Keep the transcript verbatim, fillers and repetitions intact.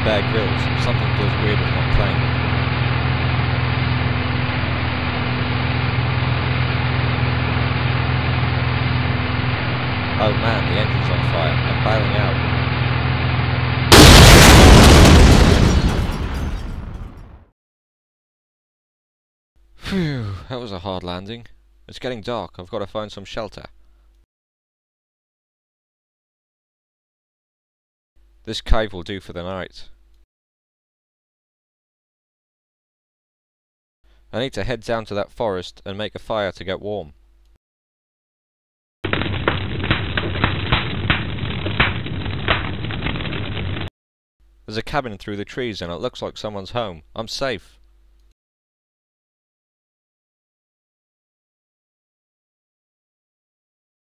Bear Grylls. Something feels weird with my plane. Oh man, the engine's on fire. I'm bailing out. Phew, that was a hard landing. It's getting dark. I've got to find some shelter. This cave will do for the night. I need to head down to that forest and make a fire to get warm. There's a cabin through the trees and it looks like someone's home. I'm safe.